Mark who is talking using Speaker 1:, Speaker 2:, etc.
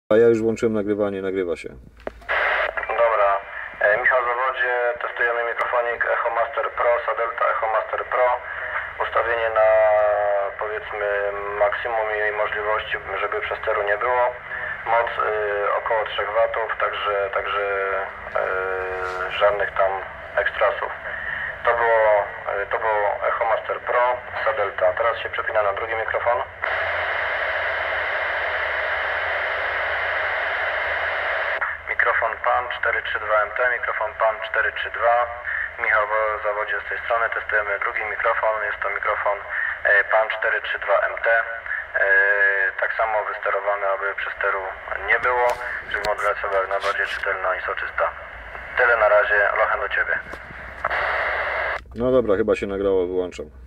Speaker 1: A ja już włączyłem nagrywanie, nagrywa się.
Speaker 2: Dobra. Michał w zawodzie, testujemy mikrofonik Echo Master Pro, Sadelta Echo Master Pro. Ustawienie na, powiedzmy, maksimum jej możliwości, żeby przesteru nie było. Moc około 3 W, także żadnych tam ekstrasów. To było Echo Master Pro, Sadelta. Teraz się przepina na drugi mikrofon. Mikrofon PAN 432MT, mikrofon PAN 432. Michał w zawodzie z tej strony, testujemy drugi mikrofon, jest to mikrofon PAN 432MT. Tak samo wysterowany, aby przesteru nie było, żeby modulacja była jak najbardziej czytelna i soczysta. Tyle na razie, lochem do Ciebie.
Speaker 1: No dobra, chyba się nagrało, wyłączam.